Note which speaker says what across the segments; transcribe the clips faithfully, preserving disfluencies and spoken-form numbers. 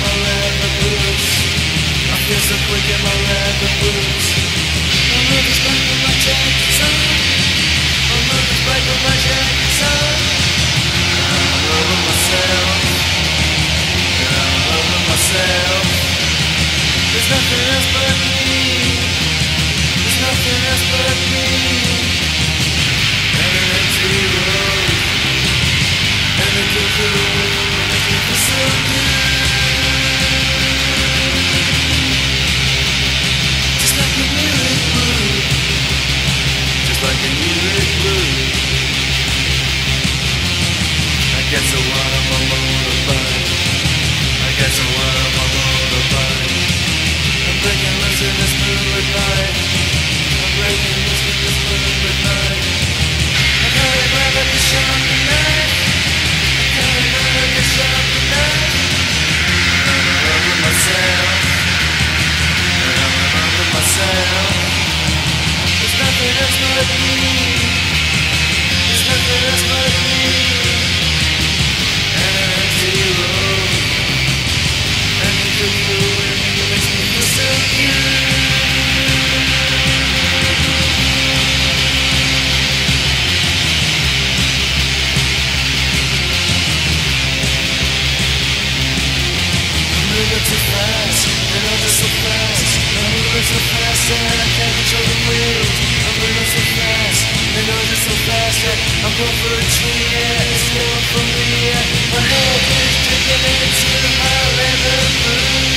Speaker 1: my leather boots. I feel so quick in my leather boots. My move is back with my jacket on. My move is back with my jacket on. I'm over myself. I'm over myself. There's nothing else but me. There's nothing else but me. And an empty road. And a cuckoo. And a cuckoo so good. Just like a lyric blue. Just like a lyric blue. I get so wild on my motorbike. I get so wild on my motorbike. I'm breaking loose in this moonlit night. I'm breaking loose in this moonlit night. I gotta grab at the shop tonight. I gotta grab at the shop tonight. I'm in love with myself. And I'm in love with myself. There's nothing else but me. There's nothing else but me. And an empty road. And a cuckoo and it makes me feel so good. I'm moving too fast, and I'm just so fast. I'm moving so fast that I can't control the wheels. I'm moving so fast, and I'm just so fast that I'm going for a tree, yeah, it's going for me, yeah. My head is drinking into my leather boots.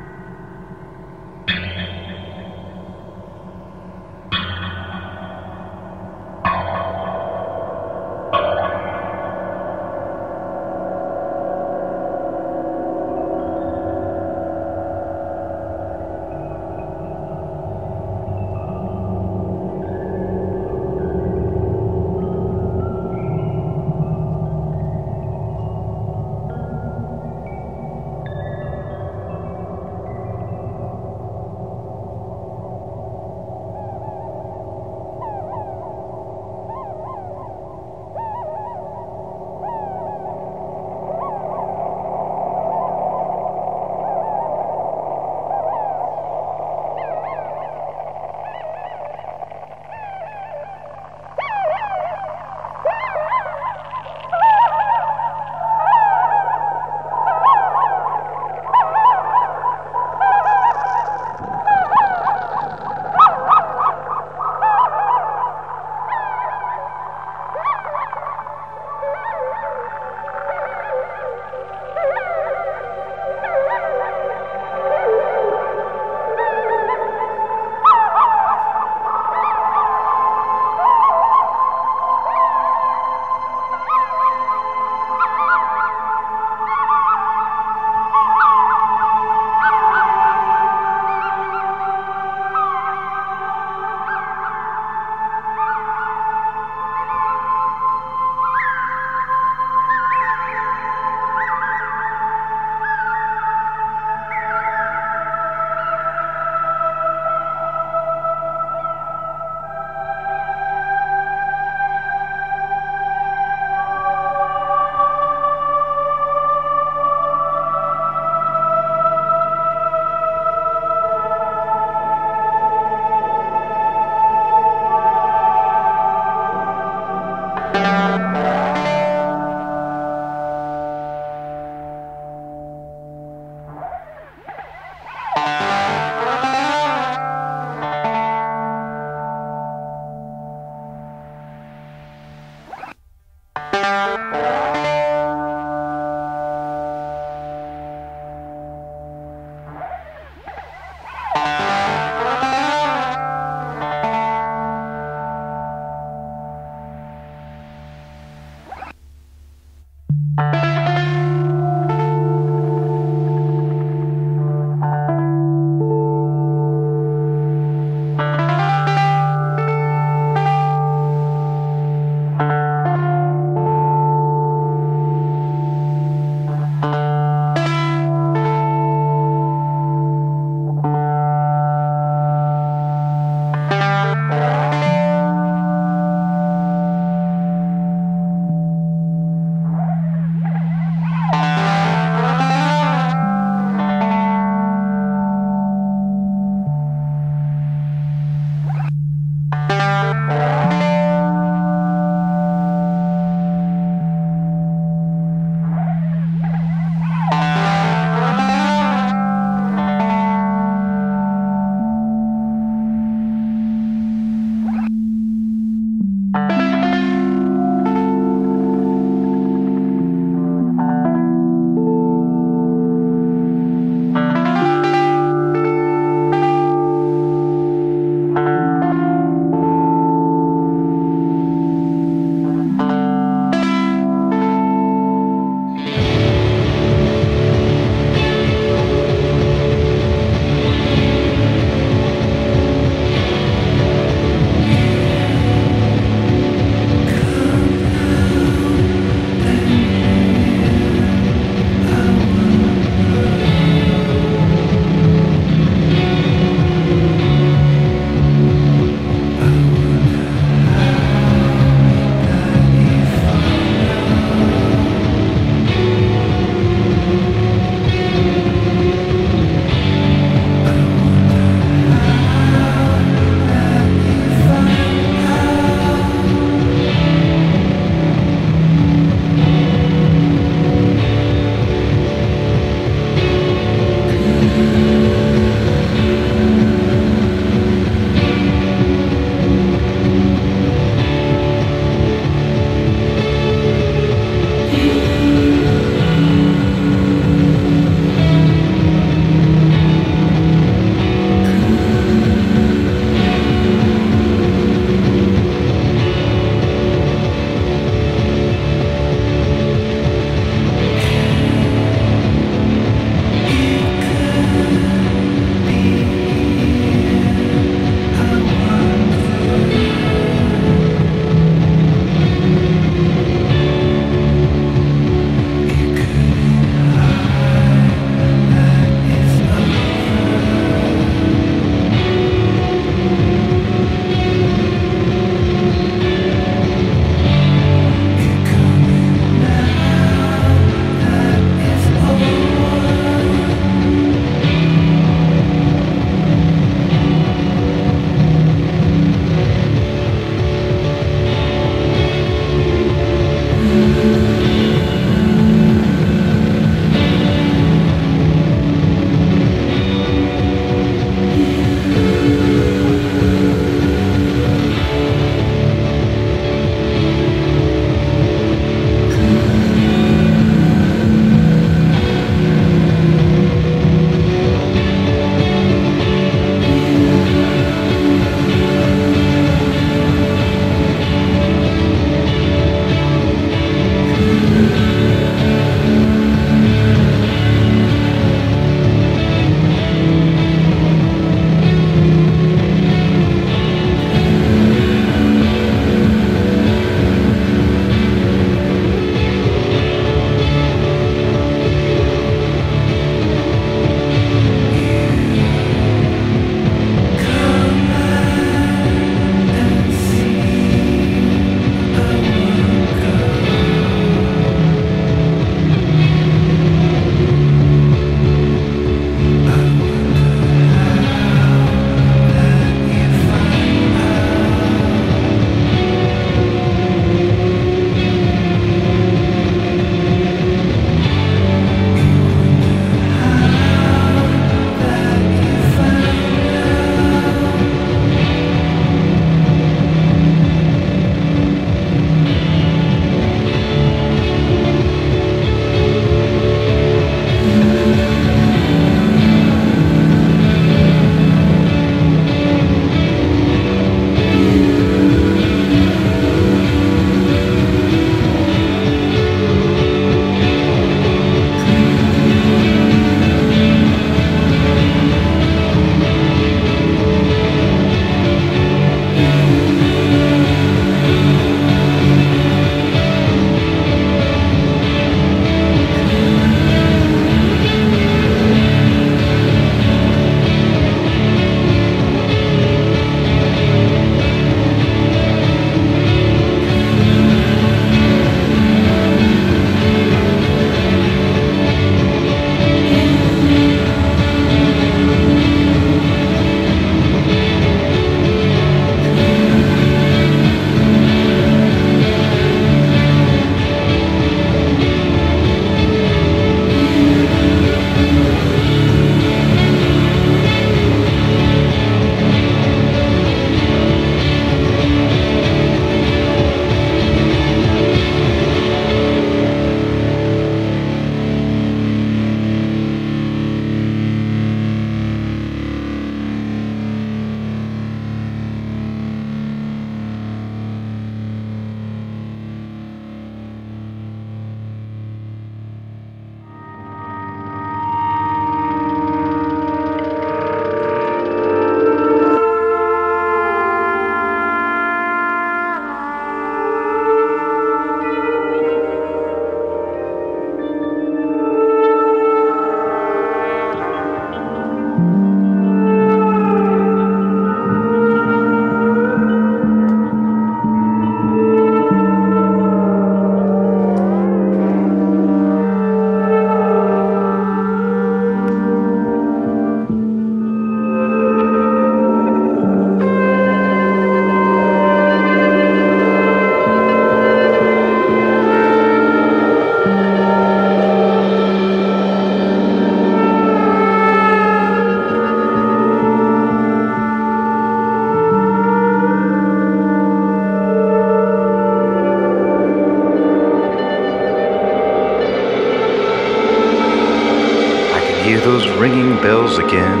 Speaker 2: those ringing bells again.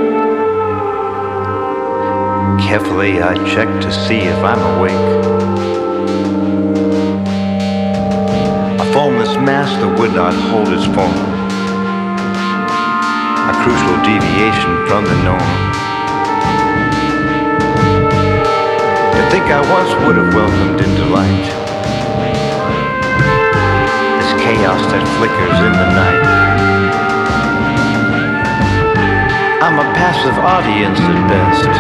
Speaker 2: Carefully I check to see if I'm awake. A formless mass that would not hold its form, a crucial deviation from the norm. To think I once would have welcomed into light this chaos that flickers in the night. I'm a passive audience at best,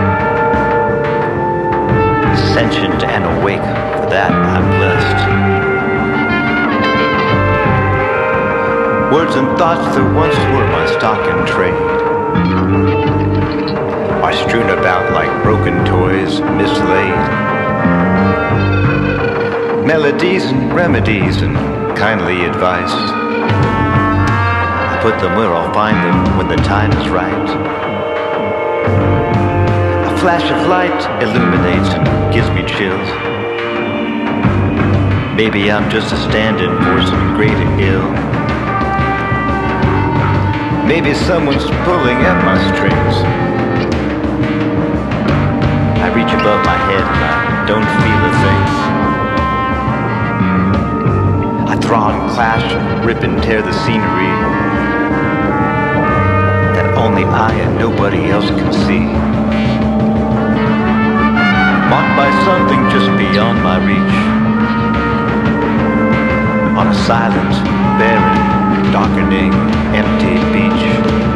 Speaker 2: sentient and awake, for that I'm blessed. Words and thoughts that once were my stock in trade are strewn about like broken toys, mislaid. Melodies and remedies and kindly advice, I put them where I'll find them when the time is right. A flash of light illuminates and gives me chills. Maybe I'm just a stand-in for some great ill. Maybe someone's pulling at my strings. I reach above my head and I don't feel a thing. I thaw and clash, rip and tear the scenery that only I and nobody else can see. Marked by something just beyond my reach, on a silent, barren, darkening, empty beach.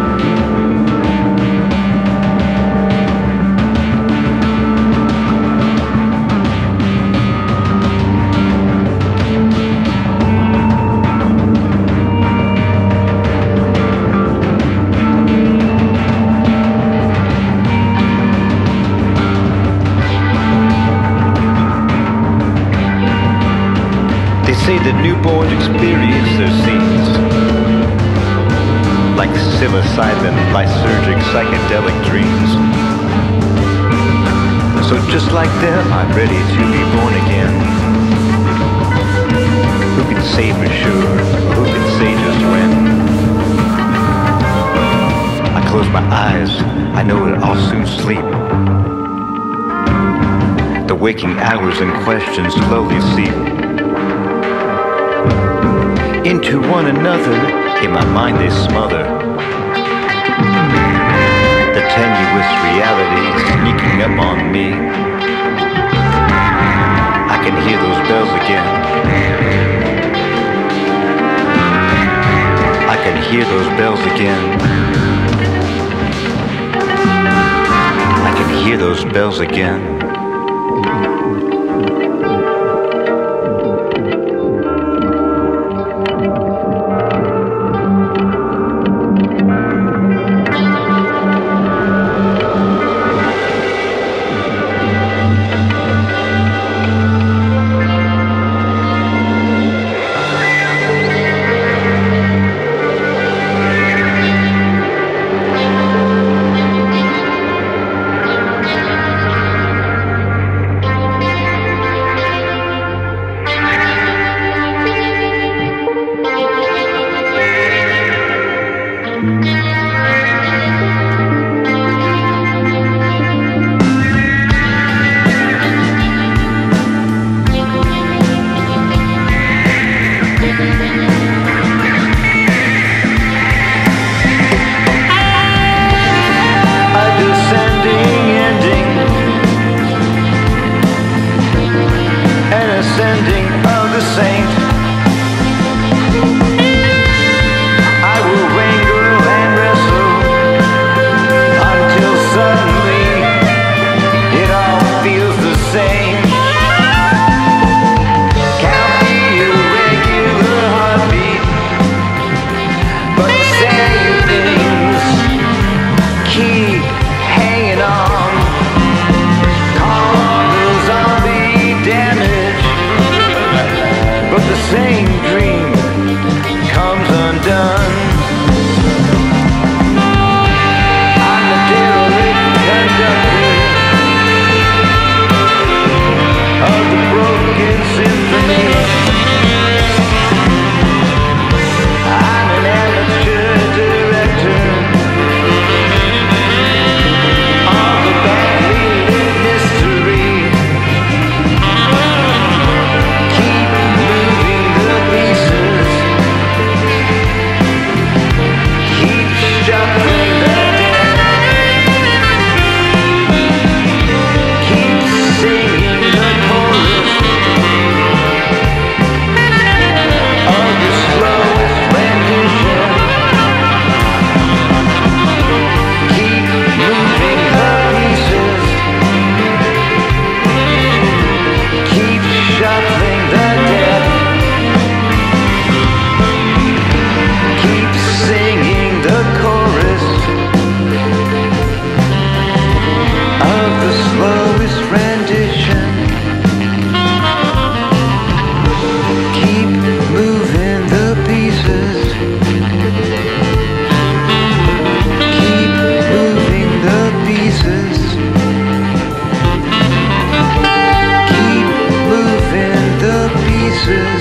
Speaker 2: They say that newborns experience their scenes like psilocybin, lysergic, psychedelic dreams. So just like them, I'm ready to be born again. Who can say for sure, or who can say just when? I close my eyes, I know that I'll soon sleep. The waking hours in question slowly seep into one another, in my mind they smother. The tenuous reality sneaking up on me. I can hear those bells again. I can hear those bells again. I can hear those bells again. true.